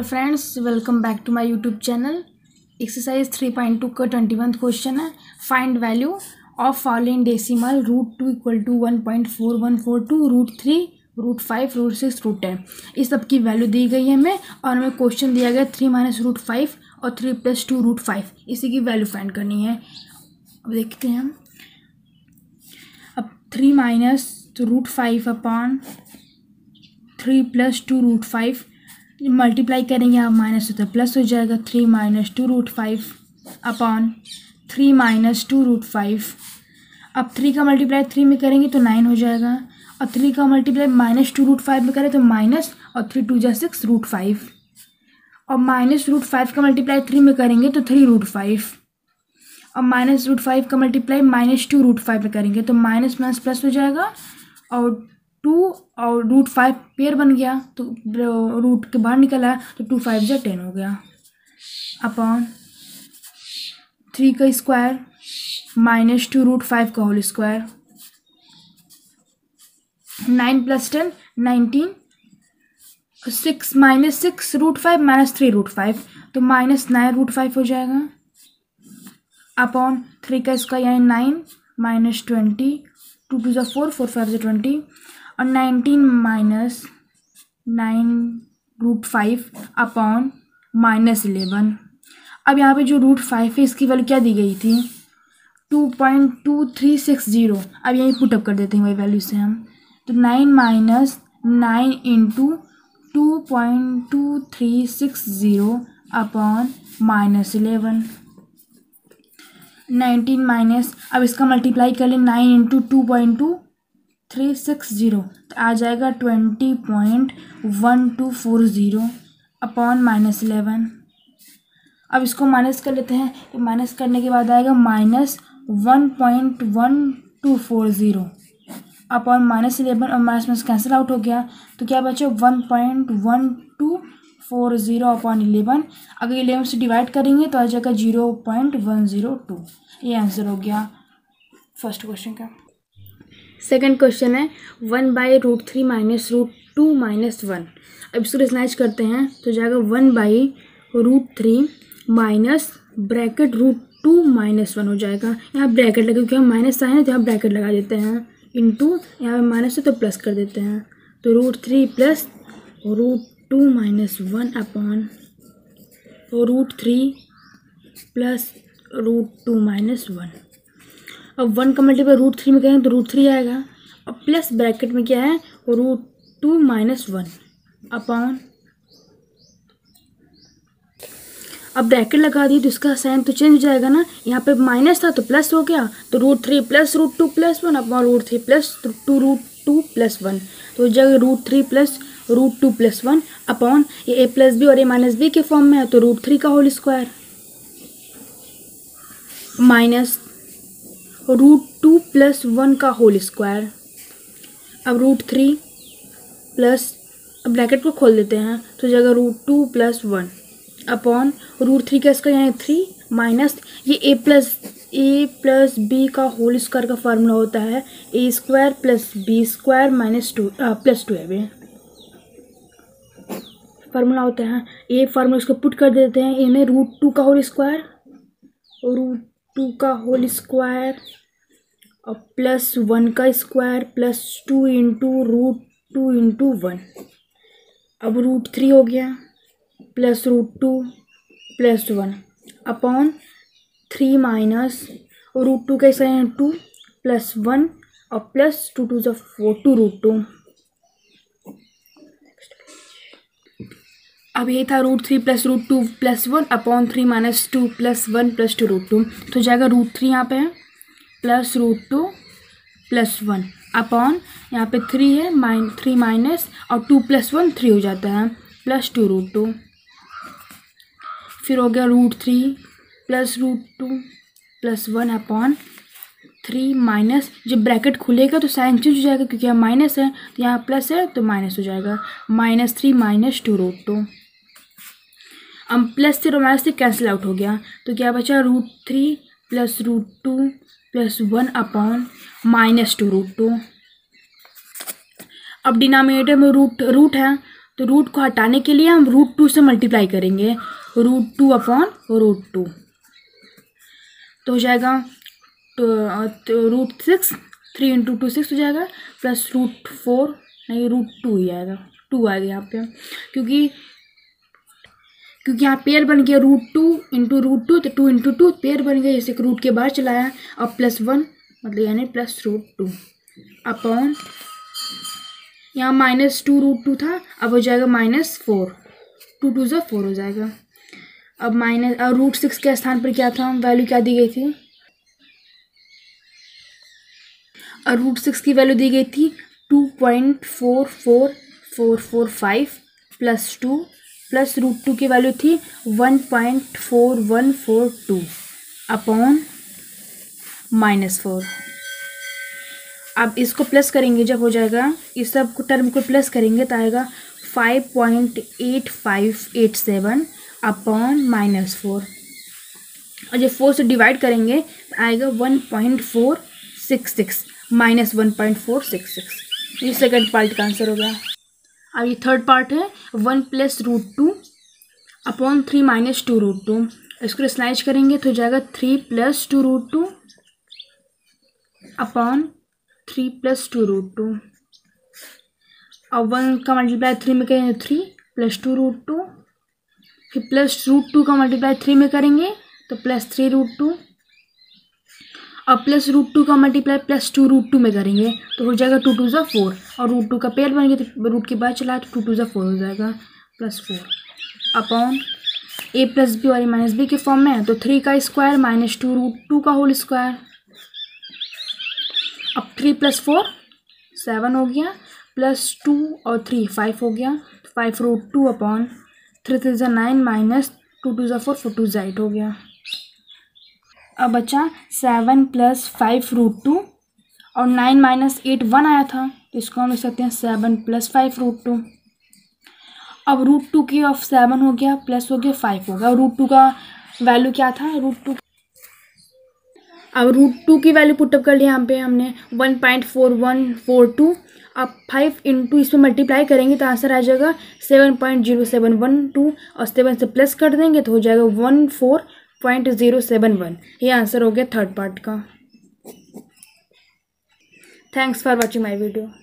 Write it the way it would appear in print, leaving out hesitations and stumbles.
Friends, welcome back to my YouTube channel. Exercise 3.2 का 21 question है। Find value of following decimal √2 equal to 1.4142, √3, √5, √6, √10। इस सब की value दी गई है हमें और हमें क्वेश्चन दिया गया 3 - √5 और 3 + 2 √5। इसी की वैल्यू फाइंड करनी है। अब देखते हैं हम। अब 3 - √5 अपॉन 3 + 2 √5 मल्टीप्लाई करेंगे, आप माइनस होता है प्लस हो जाएगा। 3 - 2 √5 अपॉन 3 - 2 √5। अब 3 का मल्टीप्लाई 3 में करेंगे तो 9 हो जाएगा और 3 का मल्टीप्लाई -2 √5 में करें तो माइनस और 3 × 2 = 6 √5 और -√5 का मल्टीप्लाई 3 में करेंगे तो 3 √5 और -√5 का मल्टीप्लाई -2 √5 में करेंगे तो माइनस माइनस प्लस हो जाएगा और 2 और √5 पेयर बन गया तो रूट के बाहर निकल आया तो 2 × 5 = 10 हो गया अपॉन 3 का स्क्वायर -2 √5 का होल स्क्वायर। 9 + 10 19, 6 - 6 √5 - 3 √5 तो -9 √5 हो जाएगा अपॉन 3 का स्क्वायर यानी 9 - 20, 2 × 2 = 4, 4 × 5 = 20 और 19 - 9 √5 अपॉन -11। अब यहाँ पे जो √5 है इसकी वैल्यू क्या दी गई थी 2.2360। अब यहीं पुटअप कर देते हैं वही वैल्यू से हम तो 9 - 9 × 2.2360 अपॉन -11। 19 अब इसका मल्टीप्लाई कर लें 9 × 2.2360 तो आ जाएगा 20.1240 अपॉन -11। अब इसको माइनस कर लेते हैं तो माइनस करने के बाद आएगा -1.1240 अपॉन -11 और माइनस माइनस कैंसिल आउट हो गया तो क्या बचा 1.1240 अपॉन 11। अगर 11 से डिवाइड करेंगे तो आ जाएगा 0.102। ये आंसर हो गया फर्स्ट क्वेश्चन का। सेकंड क्वेश्चन है 1/√3 - √2 - 1। अब इसको रिजनाइज करते हैं तो जाएगा 1/√3 माइनस ब्रैकेट √2 - 1 हो जाएगा। यहाँ ब्रैकेट लगे क्योंकि हम माइनस आए हैं तो यहाँ ब्रैकेट लगा देते हैं इंटू यहाँ पे माइनस है तो प्लस कर देते हैं तो √3 + √2 - 1 अपॉन √3 + √2 - 1। अब 1 का मल्टीप्लाई √3 में करें तो √3 आएगा और प्लस ब्रैकेट में क्या है √2 - 1 अपॉन। अब ब्रैकेट लगा दी तो इसका साइन तो चेंज हो जाएगा ना, यहाँ पे माइनस था तो प्लस हो गया तो √3 + √2 + 1 अपॉन √3 + 2 √2 + 1 तो जगह √3 + √2 + 1 अपॉन ये a + b और a - b के फॉर्म में है तो √3 का होल स्क्वायर माइनस √2 + 1 का होल स्क्वायर। अब √3 प्लस ब्रैकेट को खोल देते हैं तो जगह √2 + 1 अपॉन √3 का स्क्वायर यानी 3 माइनस ये a + b का होल स्क्वायर का फार्मूला होता है a² + b² -2 + 2 है फार्मूला होता है। ये फार्मूला इसको पुट कर देते हैं a में √2 का होल स्क्वायर और +1 का स्क्वायर +2 × √2 × 1। अब √3 हो गया प्लस √2 + 1 अपॉन 3 माइनस √2 का स्क्वायर 2 + 1 और प्लस 2 × 2 = 4 2 √2। अब ये था √3 + √2 + 1 अपॉन 3 - 2 + 1 + 2 √2 तो जाएगा √3 यहाँ पे है प्लस √2 + 1 अपॉन यहाँ पे 3 है 3 माइनस और 2 + 1 3 हो जाता है प्लस 2 √2। फिर हो गया √3 + √2 + 1 अपॉन 3 माइनस जब ब्रैकेट खुलेगा तो साइन चेंज हो जाएगा क्योंकि यहाँ माइनस है तो यहाँ प्लस है तो माइनस हो जाएगा -3 - 2 √2। अब प्लस से और माइनस से कैंसिल आउट हो गया तो क्या बचा √3 + √2 + 1 अपॉन -2 √2। अब डिनोमिनेटर में रूट है तो रूट को हटाने के लिए हम √2 से मल्टीप्लाई करेंगे, √2 अपॉन √2, तो हो जाएगा तो √6, 3 × 2 6 हो जाएगा, प्लस √4 नहीं √2 ही आएगा, 2 आएगा यहाँ पे, क्योंकि यहाँ पेयर बन गया √2 × √2, तो 2 × 2 पेयर बन गया, जैसे रूट के बाहर चलाया, अब +1 मतलब यानी प्लस √2 अपॉन यहाँ -2 √2 था, अब हो जाएगा -4, 2 2 ज़ा 4 हो जाएगा। अब √6 के स्थान पर क्या था, वैल्यू क्या दी गई थी, और √6 की वैल्यू दी गई थी 2.44445 प्लस 2 प्लस √2 की वैल्यू थी 1.4142 अपॉन -4। अब इसको प्लस करेंगे, जब हो जाएगा इस सब टर्म को प्लस करेंगे तो आएगा 5.8587 अपॉन -4, और जब 4 से डिवाइड करेंगे तो आएगा 1.466 माइनस 1.466। ये सेकंड पार्ट का आंसर हो गया। अब ये थर्ड पार्ट है 1 + √2 अपॉन 3 - 2 √2, इसको स्लाइज करेंगे तो हो जाएगा 3 + 2 √2 अपॉन 3 + 2 √2, अब 1 का मल्टीप्लाई 3 में करेंगे 3 + 2 √2, फिर प्लस √2 का मल्टीप्लाई 3 में करेंगे तो +3 √2, अब प्लस √2 का मल्टीप्लाई +2 √2 में करेंगे तो हो जाएगा 2 2 ज़ा 4, और √2 का पेयर बनेंगे तो रूट के बाद चला तो 2 2 ज़ा 4 हो जाएगा, +4 अपॉन a + b और a - b के फॉर्म में है, तो 3 का स्क्वायर -2 √2 का होल स्क्वायर, अब 3 + 4 7 हो गया, +2 और 3 5 हो गया, तो 5 √2 अपॉन 3 3 ज़ा 9 - 2 2 ज़ा 4 4 2 ज़ा 8 हो गया। अब बचा 7 + 5 √2 और 9 - 8 1 आया था, तो इसको हम लिख सकते हैं 7 + 5 √2। अब √2 की ऑफ 7 हो गया, प्लस हो गया 5 होगा, √2 का वैल्यू क्या था √2, अब √2 की वैल्यू पुटअप कर लिया यहाँ पे हमने 1.4142, अब 5 × इसमें मल्टीप्लाई करेंगे तो आंसर आ जाएगा 7.0712, और 7 से प्लस कर देंगे तो हो जाएगा 14.071। ये आंसर हो गया थर्ड पार्ट का। Thanks for watching my video.